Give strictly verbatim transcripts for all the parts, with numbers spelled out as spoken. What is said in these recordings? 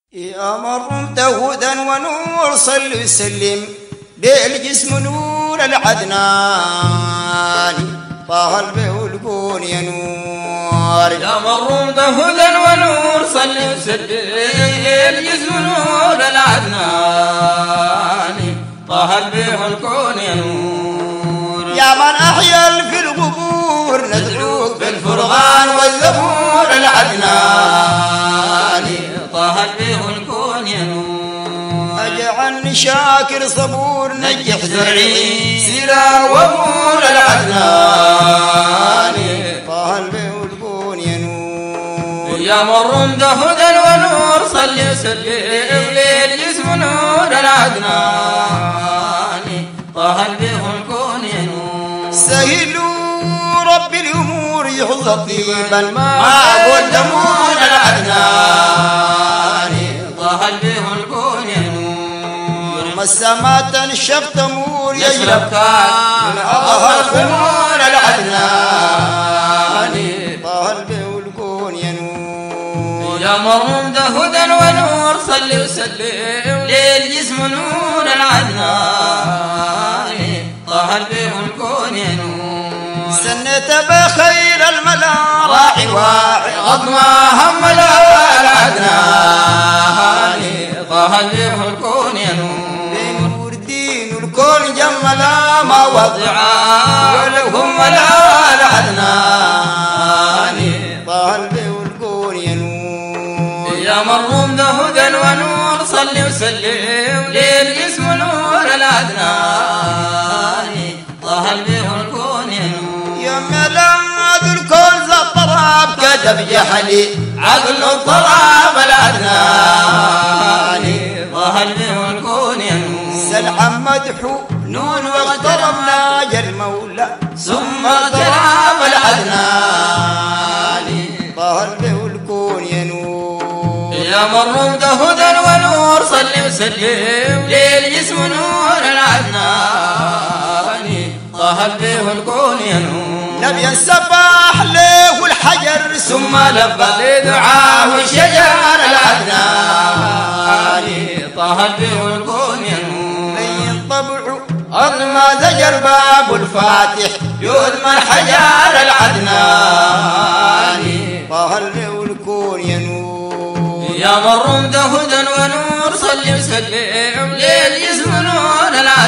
يا مرمت هدى ونور صل وسلم للجسم نور العدنان طه البه والكون يا نور. يا مرمت هدى ونور صل وسلم للجسم نور العدنان طه البه والكون يا نور. يا من أحيا في القبور ندعوك بالفرقان والزبور العدنان طه البه والكون يا نور. أجعلني شاكر صبور نجح زرعي سيرا وبور العدنان طه البه والكون يا نور. يا مرمت هدى ونور صل وسلم للجسم نور العدنان طه البه والكون يا نور. سهلوا رب الأمور يحظى طيبا ما قدمون العدنان طه البه والكون يا نور. السماء تنشف تمور يشرب كان من أظهر خمور العدنان طه البه والكون يا نور. يا مرمت هدى ونور صل وسلم للجسم نور العدنان طه البه والكون يا نور. سنت بخير الملا راعي واعي غضما هم العدنان طه البه والكون يا نور. نور دين الكون جملا ما وضعا ولهم العدنان طه البه والكون يا نور. يا مرمت هدى ونور صل وسلم للجسم نور العدنان طه البه والكون يا نور. يا ملاذ الكون ذا الطراب كتب جحلي عقل الطراب العدنان طه البه والكون يا نور. سلعا مدحو نون واغتربنا جل المولى ثم اغتراب العدنان طه البه والكون يا نور. يا مرمت هدى ونور صل وسلم للجسم نور العدنان طه البه والكون يا نور. نبي سباح له والحجر ثم لبى لدعاه الشجر العدنان طه البه والكون يا نور. لين طبعه أرض ما زجر باب الفاتح يؤذم الحجار العدنان طه البه والكون يا نور. يا مرمت هدى ونور صل وسلم للجسم نور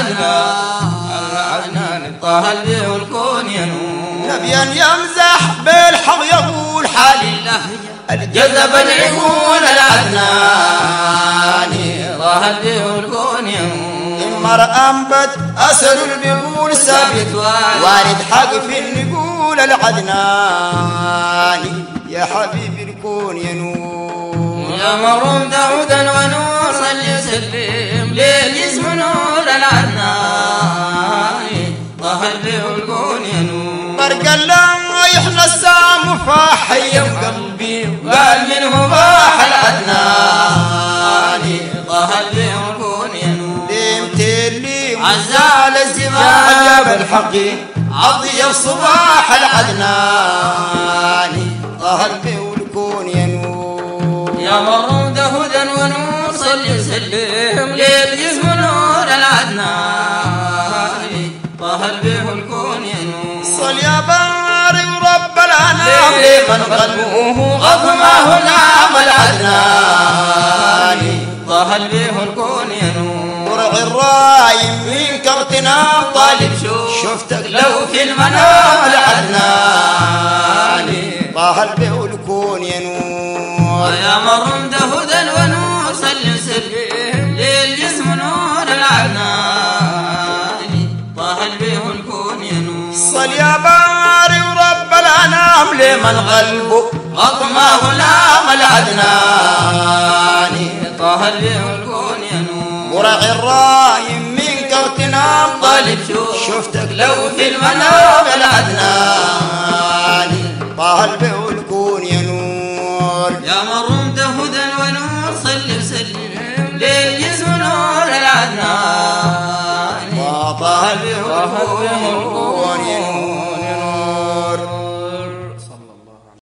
العدنان طه البه والكون يا نور. نبيا يمزح بالحق يقول حالي الله الجذب العقول العدنان طه البه والكون يا نور. المرأة أنبت أسر البيقول ثابت وارد حق في النقول العدنان يا حبيبي الكون يا نور. يا مرمت هدى ونور صل وسلم للجسم نور العدنان طه البه والكون يا نور. برق الله يحنى السام فاحيا قلبي قال منه باح العدنان طه البه والكون يا نور. لمتلي عزال الزمان عجب الحقي عضي الصباح العدنان طه البه والكون يا نور. يا مرمت هدى ونور صل وسلم للجسم نور العدنان طه البه والكون يا نور. صل يا باري ورب الانام لمن قلبه غضمه نام العدنان طه البه والكون يا نور. ورع الرايم منك اغتنام طالب شفتك لو في المنام العدنان طه البه والكون يا نور. يا مرمت هدى ونور صل وسلم للجسم نور العدنان طه البه والكون يا نور. صل يا باري ورب الانام لمن قلبه غطمه نام العدنان طه البه والكون يا نور. ورع الرايم منك اغتنام طالب شفتك لو في المنام العدنان طه البه والكون يا نور. يا مرمت